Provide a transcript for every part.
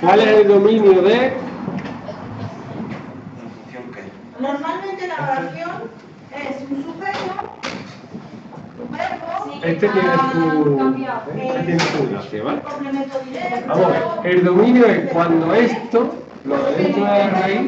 ¿Cuál es el dominio de...? Normalmente la oración es un sujeto, un verbo, Este tiene su gracia, ¿vale? complemento directo. Vamos a ver, el dominio es cuando esto, lo de dentro de la raíz,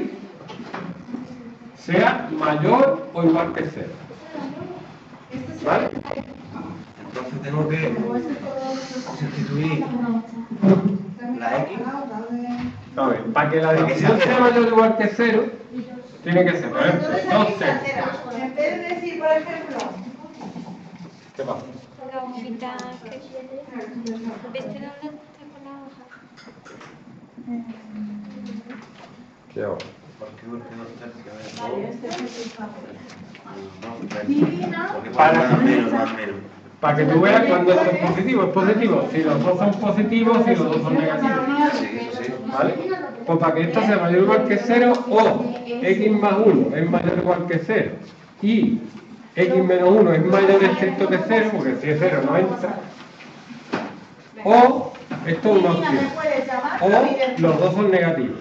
sea mayor o igual que 0. ¿Vale? Entonces tengo que sustituir la X. A ver, para que la división sea mayor o igual que 0, tiene que ser, por ejemplo, 2 ceros. En vez de decir, por ejemplo, ¿Qué pasa? La hojita que... ¿Viste dónde está con la hoja? ¿Qué hago? Porque no tercio. Para que tú veas cuando esto es positivo, si los dos son positivos, si los dos son negativos. ¿Vale? Pues para que esto sea mayor o igual que 0, o x más 1 es mayor o igual que 0, y x menos 1 es mayor excepto que 0, porque si es 0 no entra, o esto es una opción, o los dos son negativos.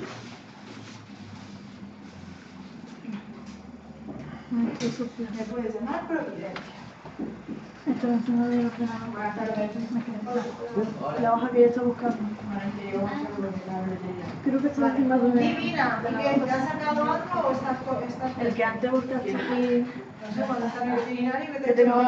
me puedes llamar Providencia. Esto es una de los que la hoja que yo estoy buscando. Creo que está encima de una. Divina, ¿y qué? ¿Te has sacado algo o estás El que antes buscaste aquí. No sé, cuando estás en el veterinario que Que tengo un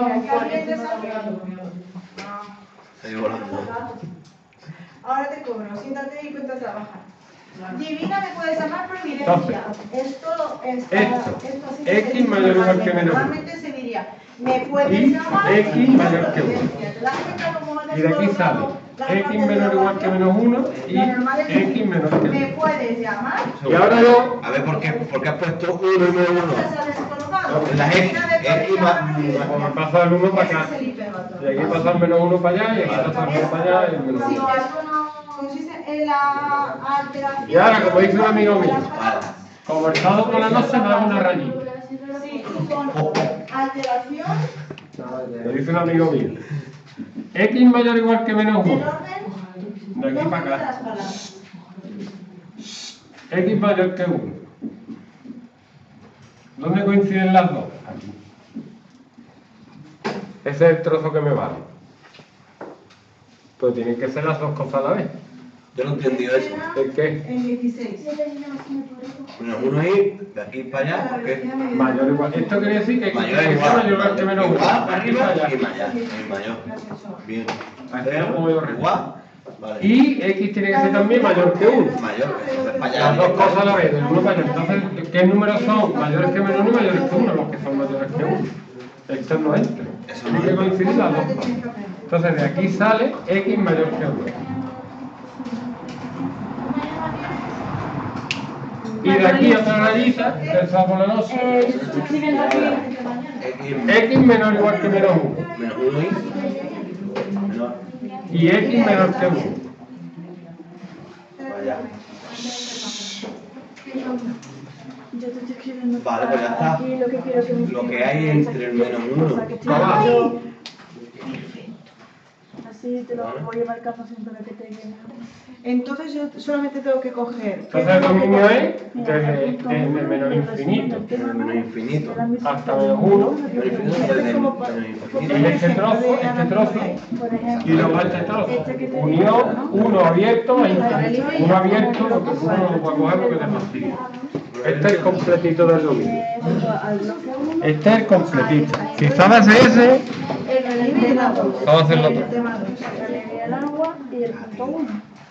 Se llevó la mano. Ahora te cobro, siéntate y cuenta a trabajar. Divina me puedes llamar Providencia. Esto así X mayor o igual que menos 1. Normalmente se diría, me puedes Y llamar X Divina mayor que 1. Providencia. ¿Te das cuenta cómo me Y de aquí sale x menor o igual que menos 1 y x menor que 1. me puedes llamar. Y ahora yo... A ver, ¿por qué has puesto 1 y menos 1? La X más... Como me pasa el 1 para acá. Y aquí pasa el menos 1 para allá, y aquí pasa el 1 para allá y el menos 1. Consiste en la alteración. Y ahora, como dice un amigo mío, como el sábado por la noche me hago una rayita. Sí, con alteración. Lo dice un amigo mío. X mayor o igual que menos El 1. orden. De aquí para de las acá. palabras. X mayor que 1. ¿Dónde coinciden las dos? Aquí. Ese es el trozo que me vale. Pues tienen que ser las dos cosas a la vez. Yo no he entendido eso. ¿El qué? En 16. Menos 1 ahí, de aquí para allá, ¿por qué? Mayor o igual. Esto quiere decir que X Mayor tiene que ser mayor o igual que menos 1. igual para arriba allá. y más allá. Y mayor. Bien. Hacer como yo recuerdo. Igual. Vale. Y X tiene que ser también mayor que 1. Mayor. Entonces para allá. Las dos cosas a la vez, del 1 para allá. Entonces, ¿qué números son mayores que menos 1 y mayores que 1? Los que son mayores que 1. Estos no entran. Tienen que coincidir las dos cosas. Entonces, de aquí sale X mayor que 1. Y de aquí otra rayita, del sábado por la noche. Yo estoy escribiendo aquí. X menor o igual que menos 1. Menos 1 y... Menor. Y X menor que 1. Para allá. Yo te estoy escribiendo. Vale, pues ya está. Aquí lo que quiero que me Lo que hay entre el menos 1. O sea, que estoy Abajo. yo. Así te lo voy a marcar para que te llegue. Entonces yo solamente tengo que coger. Entonces el dominio es desde menos infinito Menos infinito. hasta menos 1. Menos infinito desde menos Y infinito. este trozo, Por ejemplo, y luego este trozo. Unión, uno abierto e infinito. Uno abierto, lo que uno no lo puede coger porque te fastidia. Este es el completito del dominio. Este es el completito. Si estaba ese, El relieve del agua. vamos a hacerlo el todo. relieve del agua y el punto 1.